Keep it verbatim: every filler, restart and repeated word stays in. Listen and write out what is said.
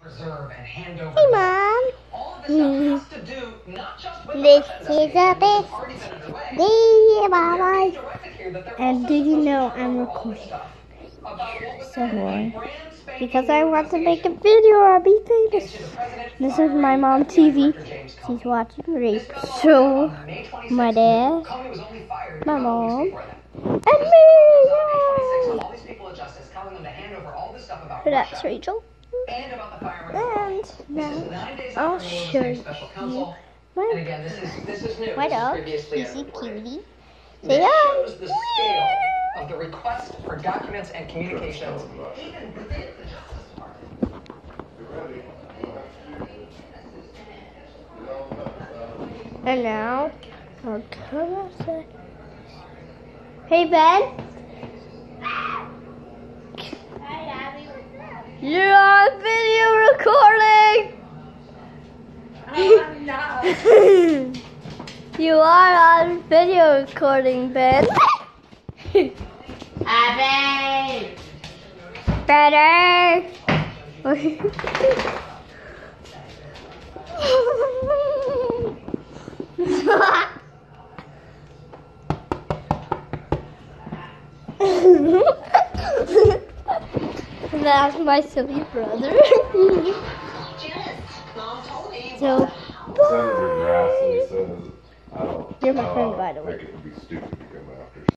Hey, Mom. Mm. This is a big day, Mama. And did you know I'm recording? So boring. Because I want to make a video or be famous. This is my mom T V. She's watching rape show. My dad, my mom, and me. That's Rachel. And now I'll show you my, my dog, Easy Cutie. Say hi. Shows the scale of the request for documents and communications, even within the Justice Department. And now I'll come outside. Hey, Ben. You're on video recording! Oh, I'm not. You are on video recording, Ben. Abby! Better! That's my silly brother. So, Senator Grassley says, I don't, you're my uh, friend, by the way. think it would be stupid to come after